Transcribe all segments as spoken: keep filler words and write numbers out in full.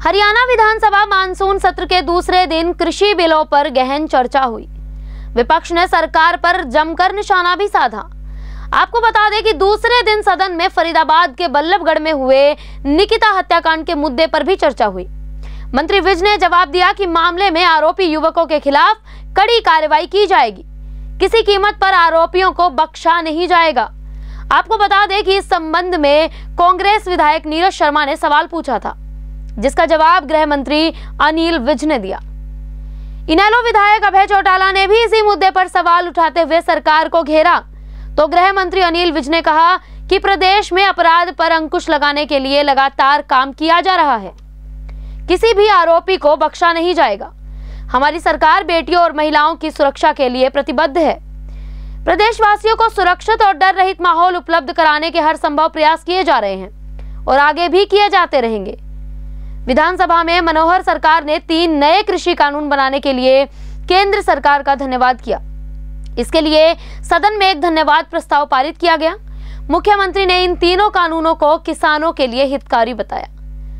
हरियाणा विधानसभा monsoon सत्र के दूसरे दिन कृषि बिलों पर गहन चर्चा हुई। विपक्ष ने सरकार पर जमकर निशाना भी साधा। आपको बता दें कि दूसरे दिन सदन में फरीदाबाद के बल्लभगढ़ में हुए निकिता हत्याकांड के मुद्दे पर भी चर्चा हुई। मंत्री विज ने जवाब दिया कि मामले में आरोपी युवकों के खिलाफ कड़ी कार्रवाई की जाएगी। किसी कीमत पर आरोपियों को बख्शा नहीं जाएगा। आपको बता दें कि इस संबंध में कांग्रेस विधायक नीरज शर्मा ने सवाल पूछा था, जिसका जवाब गृह मंत्री अनिल विज ने दिया। इनेलो विधायक अभय चौटाला ने भी इसी मुद्दे पर सवाल उठाते हुए सरकार को घेरा, तो गृह मंत्री अनिल विज ने कहा कि प्रदेश में अपराध पर अंकुश लगाने के लिए लगातार काम किया जा रहा है। किसी भी आरोपी को बख्शा नहीं जाएगा। हमारी सरकार बेटियों और महिलाओं की सुरक्षा के लिए प्रतिबद्ध है। प्रदेशवासियों को सुरक्षित और डर रहित माहौल उपलब्ध कराने के हर संभव प्रयास किए जा रहे हैं और आगे भी किए जाते रहेंगे। विधानसभा में मनोहर सरकार ने तीन नए कृषि कानून बनाने के लिए केंद्र सरकार का धन्यवाद किया। इसके लिए सदन में एक धन्यवाद प्रस्ताव पारित किया गया। मुख्यमंत्री ने इन तीनों कानूनों को किसानों के लिए हितकारी बताया।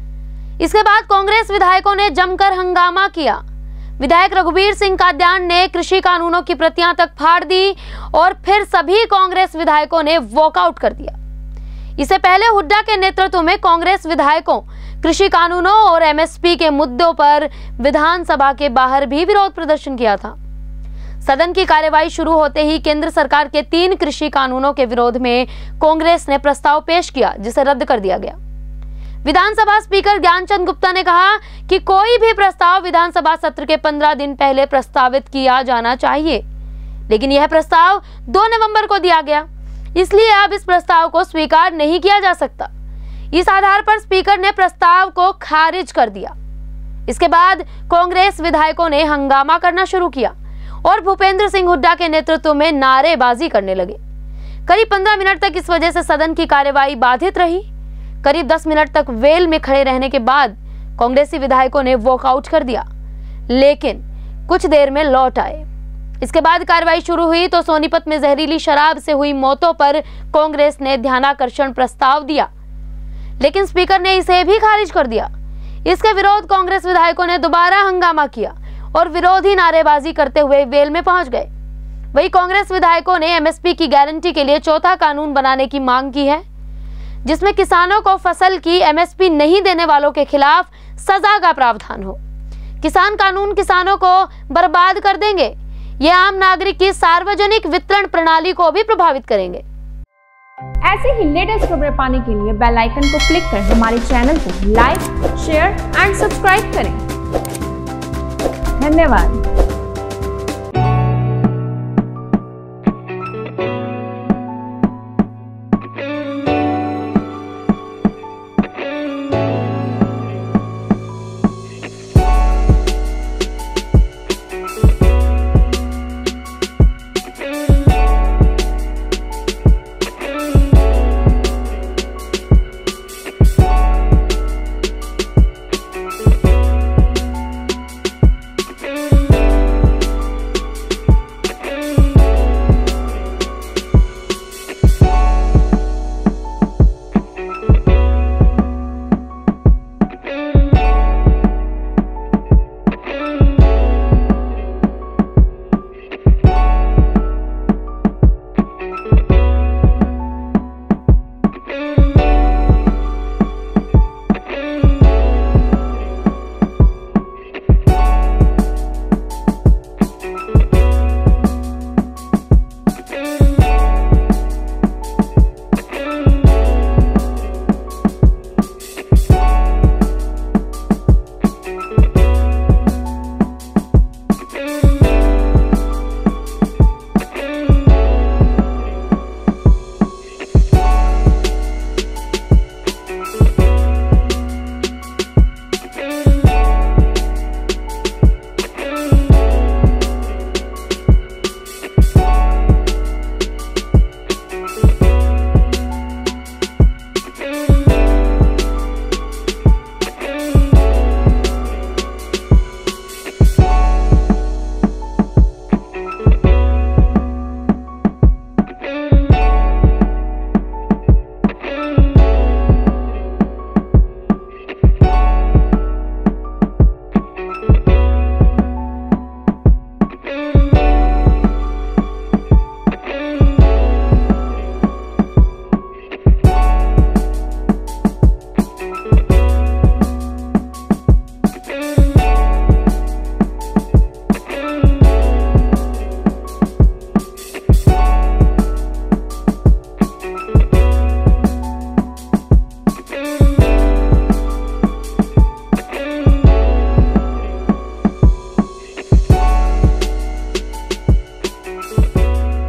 इसके बाद कांग्रेस विधायकों ने जमकर हंगामा किया। विधायक रघुवीर सिंह काद्यान ने कृषि कानूनों की प्रतियां तक फाड़ दी और फिर सभी कांग्रेस विधायकों ने वॉकआउट कर दिया। इससे पहले हुड्डा के नेतृत्व में कांग्रेस विधायकों कृषि कानूनों और एमएसपी के मुद्दों पर विधानसभा के बाहर भी विरोध प्रदर्शन किया था। सदन की कार्यवाही शुरू होते ही केंद्र सरकार के तीन कृषि कानूनों के विरोध में कांग्रेस ने प्रस्ताव पेश किया, जिसे रद्द कर दिया गया। विधानसभा स्पीकर ज्ञानचंद गुप्ता ने कहा कि कोई भी प्रस्ताव विधानसभा सत्र के पंद्रह दिन पहले प्रस्तावित किया जाना चाहिए, लेकिन यह प्रस्ताव दो नवंबर को दिया गया, इसलिए अब इस प्रस्ताव को स्वीकार नहीं किया जा सकता। इस आधार पर स्पीकर ने प्रस्ताव को खारिज कर दिया। इसके बाद कांग्रेस विधायकों ने हंगामा करना शुरू किया और भूपेंद्र सिंह हुड्डा के नेतृत्व में नारेबाजी करने लगे। करीब पंद्रह मिनट तक इस वजह से सदन की कार्यवाही बाधित रही। करीब दस मिनट तक वेल में खड़े रहने के बाद कांग्रेसी विधायकों ने वॉकआउट कर दिया, लेकिन कुछ देर में लौट आए। इसके बाद कार्रवाई शुरू हुई तो सोनीपत में जहरीली शराब से हुई मौतों पर कांग्रेस ने ध्यानाकर्षण प्रस्ताव दिया, लेकिन स्पीकर ने इसे भी खारिज कर दिया। इसके विरोध कांग्रेस विधायकों ने दोबारा हंगामा किया और विरोधी नारेबाजी करते हुए वेल में पहुंच गए। वहीं कांग्रेस विधायकों ने एमएसपी की गारंटी के लिए चौथा कानून बनाने की मांग की है, जिसमें किसानों को फसल की एमएसपी नहीं देने वालों के खिलाफ सजा का प्रावधान हो। किसान कानून किसानों को बर्बाद कर देंगे। ये आम नागरिक की सार्वजनिक वितरण प्रणाली को भी प्रभावित करेंगे। ऐसे ही लेटेस्ट खबरें पाने के लिए बेल आइकन को क्लिक कर हमारे चैनल को लाइक, शेयर एंड सब्सक्राइब करें। धन्यवाद।